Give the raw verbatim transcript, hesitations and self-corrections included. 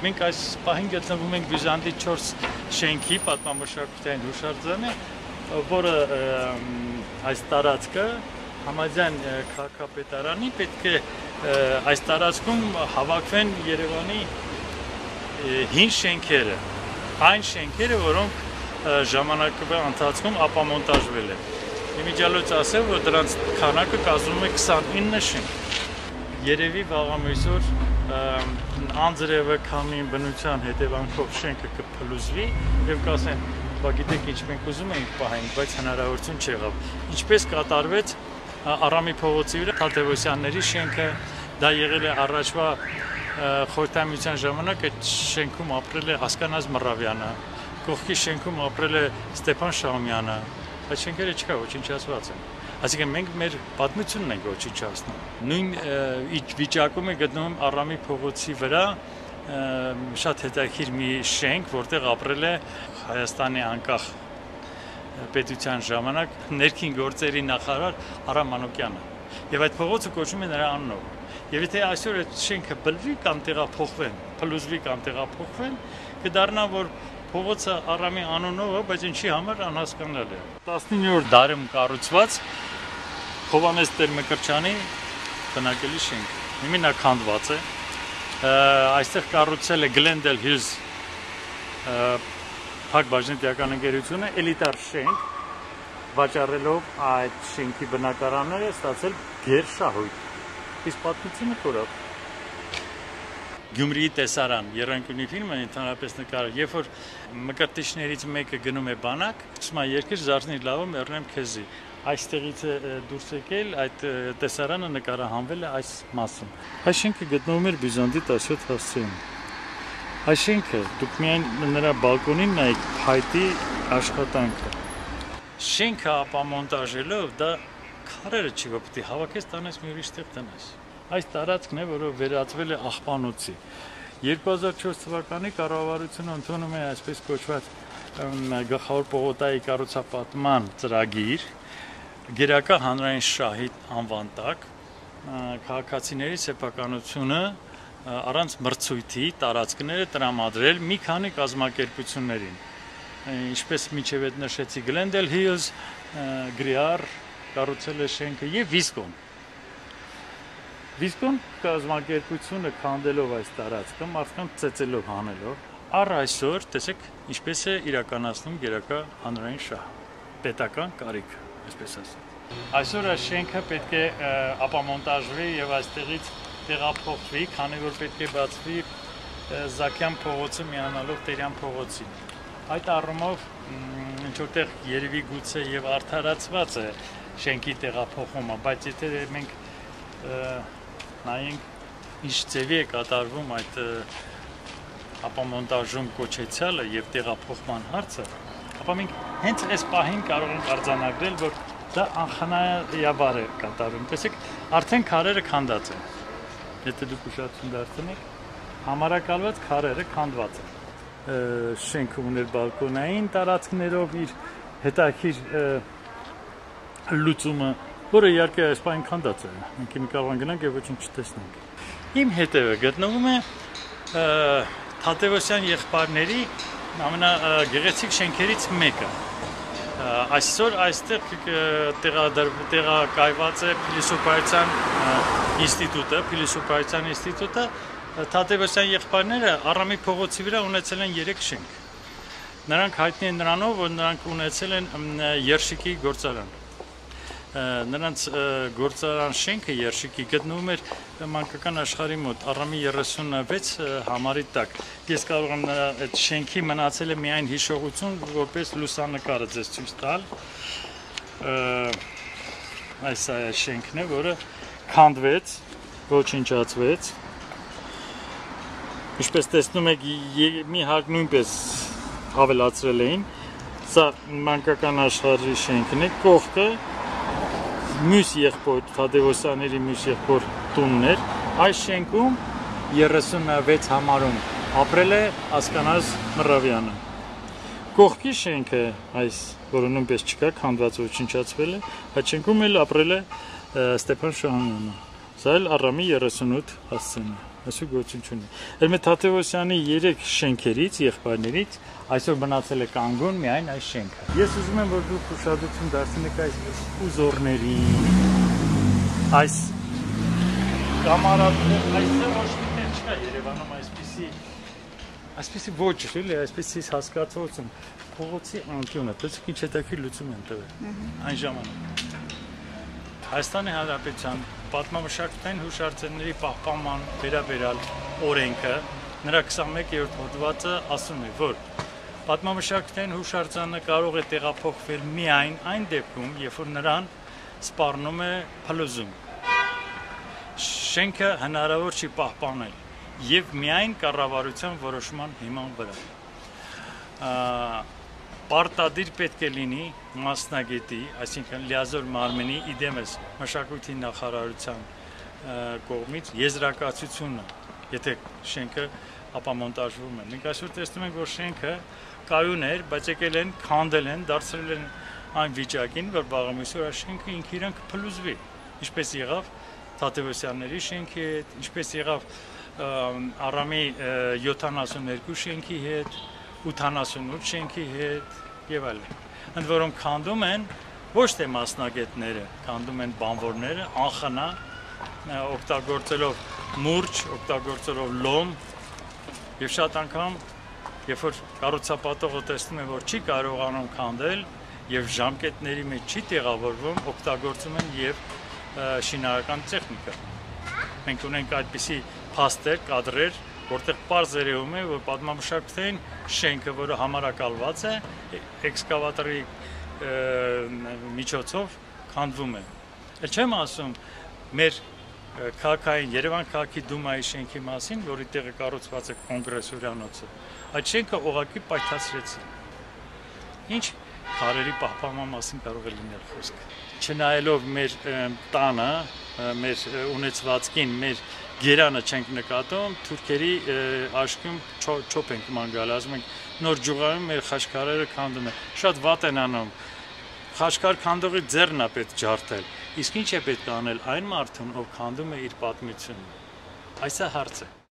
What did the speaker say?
մենք այս պահին գտնվում ենք Բյուզանդի չորս շենքի պատմամշակութային հուշարձանը, որը այս տարածքը համաձայն քաղաքապետարանի պետք է այս տարածքում հավաքվեն Երևանի հին շենքերը, այն շենքերը, որոնք ժամանակի ընթացքում ապամոնտաժվել են։ Իմիջիալոց ասել, որ դրանց քանակը կազմում է քսանինը շենք։ Երևի վաղամիսօր անձրևը քամին բնության հետևանքով շենքը կփլուզվի եւ կասեն, բա գիտեք ինչ մենք ուզում էինք պահենք, բայց հնարավորություն չեղավ։ Ինչպես կատարվեց Արամի փողոցի վրա Թադևոսյանների շենքը, դա եղել է առաջվա խորհրդամիության ժամանակ այդ շենքում ապրել է Ասկանազ Մռավյանը, կողքի շենքում ապրել է Ստեփան Շահումյանը, այդ շենքերը չկա, ոչնչացված են։ Այսինքն մենք մեր պատմությունն ենք ոչնչացնում։ Նույն վիճակում է գտնվում Արամի փողոցի վրա շատ հետաքրքիր մի շենք, որտեղ ապրել է Հայաստանի անկախ պետության ժամանակ ներքին գործերի նախարար Արամ Մանուկյանը։ Եվ այդ փողոցը կոչվում է նրա անունով։ Եվ եթե այսօր այդ շենքը բլվի կամ տեղափոխվեն, փլուզվի կամ տեղափոխվեն, կդառնա, որ փողոցը Արամի անունով է, բայց ինչի համար անհասկանալի է։ տասնիններորդ դարում կառուցված Հովհաննես Տեր-Մկրտչյանի բնակելի շենք։ Հիմա նա քանդված է։ Այստեղ կառուցել է Glendale Hills Փակ բաժնետիական ընկերությունը, էլիտար շենք, վաճառելով այդ շենքի բնակարանները ստացել գերշահույթ։ Իսկ պատմությունը կորավ։ Գյումրիի տեսարան, Եռանկյունի ֆիլմը ընդհանրապես նկարել, երբ որ մկրտիչներից մեկը գնում է բանակ, ասում է երկիր զարթնի լավը մեռնեմ քեզի։ Այստեղից է դուրս եկել, այդ տեսարանը նկարահանվել է այս մասում։ Այս շենքը գտնվում էր Բյուզանդի տասյոթ հասցեում։ Այս շենքը դուք միայն նրա բալկոնին նայեք փայտի աշխատանքը։ Շենքը ապամոնտաժելով դա քարերը չի, որ պետք է հավաքես տանես մի ուրիշ տեղ տնես։ Այս տարածքն է, որը վերածվել է աղբանոցի։ երկու հազար չորս թվականի կառավարությունը ընդունում է այսպես կոչված գլխավոր պողոտայի կառուցապատման ծրագիր, գերակա հանրային շահի անվան տակ, քաղաքացիների սեփականությունը առանց մրցույթի տարածքները տրամադրել մի քանի կազմակերպություններին, ինչպես մինչև այդ նշեցի Glendale Hills, Գրիար կառուցել է շենքը եւ Վիսկոն։ Վիսկոն կազմակերպությունը քանդելով այս տարածքը, մարդկանց ծեծելով հանելով, առ այսօր տեսեք ինչպես է իրականացնում գերակա հանրային շահը, պետական կարիքը, այսպես ասած։ Այսօր այս շենքը պետք է ապամոնտաժվի եւ այստեղից տեղափոխվի, քանի որ պետք է բացվի Զաքյան փողոցը միանալով Տերյան փողոցին։ Այդ առումով ինչ որտեղ երևի գուցե եւ արդարացված է շենքի տեղափոխումը, բայց եթե մենք նայենք ինչ ձևի է կատարվում այդ ապամոնտաժում կոչեցյալը եւ տեղափոխման հարցը, ապա մենք հենց այս պահին կարող ենք արձանագրել, որ դա անխնայաբար է կատարվում։ Տեսեք, արդեն քարերը քանդած են։ Եթե դուք ուշադրություն դարձնեք, համարակալված քարերը քանդված են։ Շենքը ուներ բալկոնային տարածքներով իր հետաքրքիր լուծումը, որը իհարկե այս պահին քանդած է։ Մենք հիմա կարող ենք գնանք եւ ոչինչ չտեսնենք։ Իմ հետևը գտնվում է Թադևոսյան եղբայրների ամենագեղեցիկ շենքերից մեկը։ Այսօր այստեղ տեղակայված է փիլիսոփայության ինստիտուտը, փիլիսոփայության ինստիտուտը Թադևոսյան եղբայրները Արամի փողոցի վրա ունեցել են երեք շենք։ Նրանք հայտնի են նրանով, որ նրանք ունեցել են երշիկի գործարան։ Նրանց գործարան շենքը երշիկի գտնվում էր մանկական աշխարհի մոտ Արամի երեսունվեց համարի տակ։ Ես կարող եմ նրա այդ շենքի մնացել է միայն հիշողություն, որպես լուսանկարը ձեզ ցույց տալ։ Այս է շենքն է, որը քանդվեց, ոչնչացվեց։ Ինչպես տեսնում եք, մի հատ նույնպես ավելացրել էին։ Սա մանկական աշխարհի շենքն է, կողքը մյուս եղբոր Թադևոսյանների մյուս եղբոր տունն էր։ Այս շենքում երեսունվեց համարում ապրել է Ասկանազ Մռավյանը։ Կողքի շենքը, այս, որը նույնպես չկա, քանդված ոչնչացվել է, այդ շենքում էլ ապրել է Ստեփան Շահումյանը։ Սա էլ Արամի երեսունութ հասցեն է։ այսօր գոյություն չունի։ Էրմե Թադևոսյանի երեք շենքերից, եղբայրներից այսօր մնացել է կանգուն միայն այս շենքը։ Ես ուզում եմ, որ դուք ուշադրություն դարձնեք այս ուզորների, այս կամարատներ, այսօր ոչ մի տեղ չկա Երևանում այսպիսի այսպիսի ոչ, էլի, այսպիսի հասկացություն, փողոցի անկյունը, տեսեք ինչ հետաքրքիր լուծում են տվել այն ժամանակ։ Հայաստանի Հանրապետության պատմամշակութային հուշարձանների պահպանման վերաբերյալ օրենքը նրա քսանմեկերորդ հոդվածը ասում է, որ պատմամշակութային հուշարձանը կարող է տեղափոխվել միայն այն դեպքում, երբ որ նրան սպառնում է փլուզում։ Շենքը հնարավոր չի պահպանել եւ միայն կառավարության որոշման հիման վրա։ Պարտադիր պետք է լինի մասնագետի, այսինքն լիազոր մարմնի իդեմս մշակույթի նախարարության կողմից եզրակացությունը, եթե շենքը ապամոնտաժվում է։ Մենք այսօր տեսնում ենք, որ շենքը կայուն էր, բայց եկել են, քանդել են, դարձրել են այն վիճակին, որ վաղամիսօր այս շենքը ինքը իրան կփլուզվի, ինչպես եղավ Թադևոսյանների շենքի հետ, ինչպես եղավ Արամի յոթանասուններկու շենքի հետ, ութանասունութ շենքի հետ եւ այլն։ Ընդ որում քանդում են ոչ թե մասնագետները, քանդում են բանվորները, անխնա, օգտագործելով մուրճ, օգտագործելով լոմ եւ շատ անգամ, երբ որ կառուցապատողը տեսնում է, որ չի կարողանում քանդել եւ ժամկետների մեջ չի տեղավորվում, օգտագործում են եւ շինարարական տեխնիկա։ Մենք ունենք այդպիսի փաստեր, կադրեր, որտեղ պարզ երևում է, որ պատմամշակութային շենքը, որը համարակալված է, էքսկավատորի միջոցով քանդվում է։ Էլ չեմ ասում մեր քաղաքային Երևան քաղաքի դումայի շենքի մասին, որի տեղը կառուցված է կոնգրես հյուրանոցը։ Այդ շենքը ուղղակի պայթացրեցին։ Ինչ քարերի պահպանման մասին կարող է լինել խոսքը։ Չնայելով մեր տանը, մեր ունեցվածքին, մեր գերանը չենք նկատում, թուրքերի աշկում չոփ ենք ման գալ, ասում ենք նոր ջուղայում մեր խաչքարերը քանդում են, շատ վատ են անում, խաչքար քանդողի ձեռն է պետք ջարդել, իսկ ինչ է պետք անել այն մարդուն, ով քանդում է իր պատմությունը, այս է հարցը։